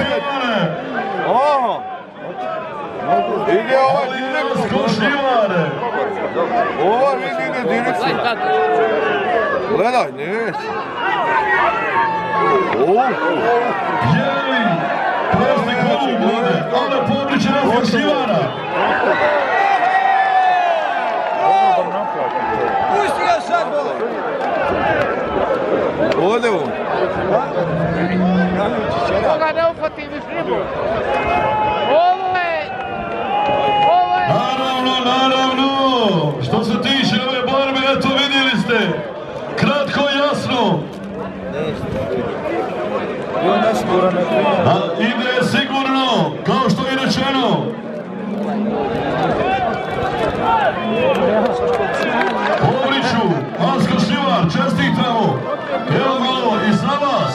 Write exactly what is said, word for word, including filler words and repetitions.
Oho! Ide ovaj direktno. Šljivare. Ova vidi ide direktno. Gledaj, neće. Jeli, prosti Golub vode, onda područje nas Šljivara. Pusti ga sad dole! Ode on. Koga ne upatim iz ribu. Ovo je... Ovo je... Naravno, naravno. Što se tiče ove borbe, eto vidjeli ste. Kratko i jasno. A ide sigurno, kao što je rečeno. Povriću, Asko Šljivar, čestitamo. Evo malo i za vas.